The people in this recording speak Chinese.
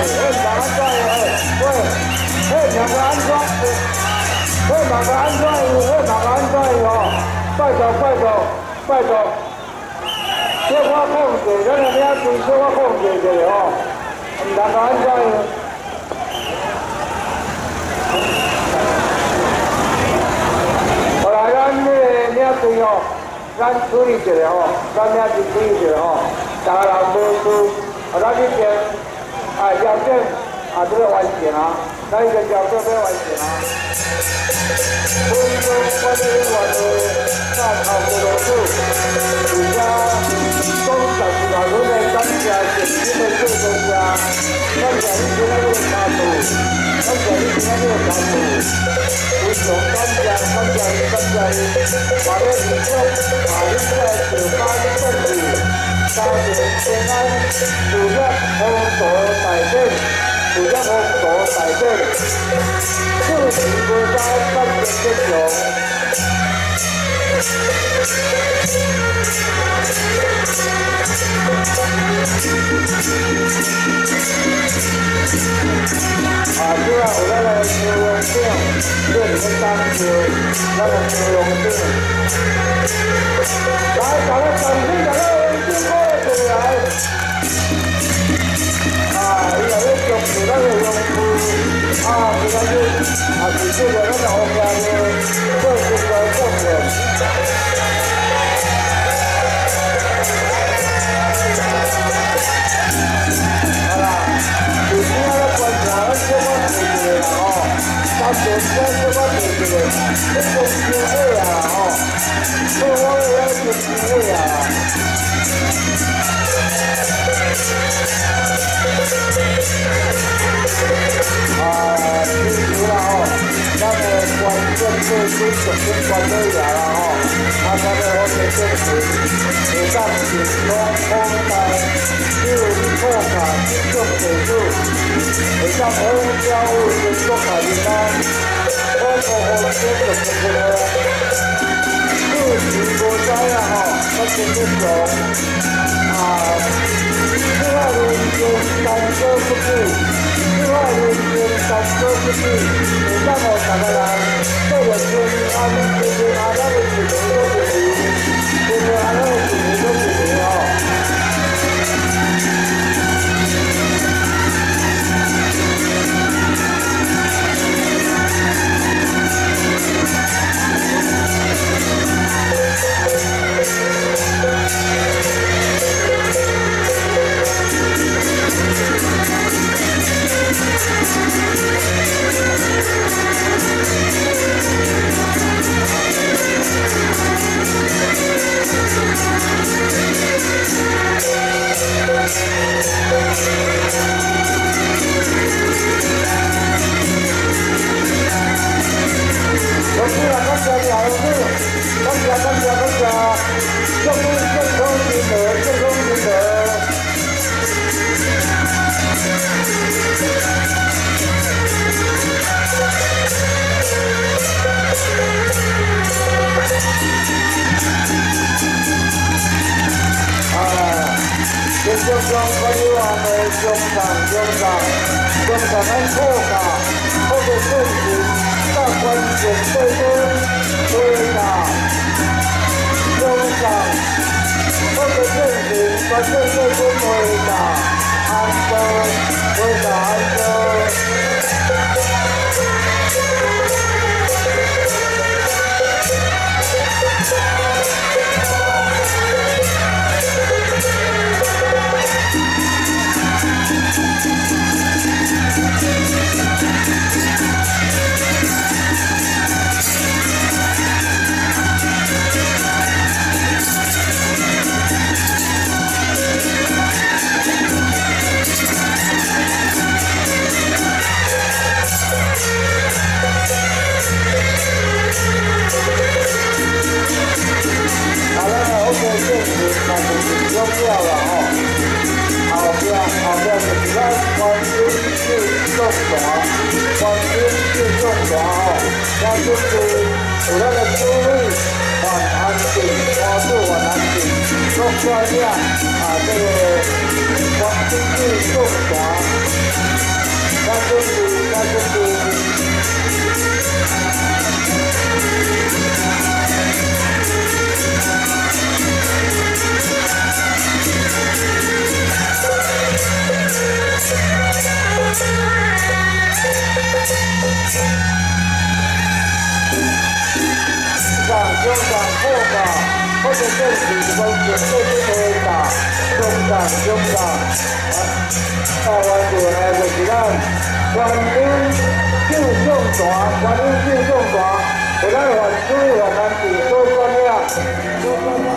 拜托，小可控制，咱个领队小可控制一下吼，唔通安怎样？后来咱那个领队吼，咱处理一下吼，咱领队处理一下吼，大家人无事，咱这边要点这个完成啊，咱一个要点要完成啊。 分中关于我的大考的罗素，人家讲实话，我们感谢前进的各国家，感谢你今天这个态度，感谢你今天这个态度，非常感谢你，把这民众把你在自发的政府，家庭平安，主要风俗改变。 主要风俗改变，自己国家扮演英雄。啊，主要有咱个牛肉饼，这里面当牛，咱个牛肉饼。来，大家掌声，大家辛苦起来。 伊内咧重视咱个用户，其他是是这个咱个后面的做出来重点。好啦，有时啊，咱观察，咱小可做一个啦吼，咱做小可做一个，你做真好啊吼，做我个要做真好啊。 支持啦吼，咱个观众对对重点观众来啦吼，咱个好个支持，会当成功广大有扩大群众基础，会当好教育全国大民安，好好好接受生活。自己国家呀吼，咱真不错啊。 另外人间三周不去，另外人间三周不去，会当互大家人做着平安，平安咱的事情都是平安咱的事情都是哦。 后边就是咱关心重大，观音智重大哦，咱就是有咱的主理还安定，花主还安定，各专业这个观音智重大，咱就是。中港破港，或者政府从全国去打中港，台湾就呢就是咱观音救众大，观音救众大，给咱还水还难治，所以讲呀，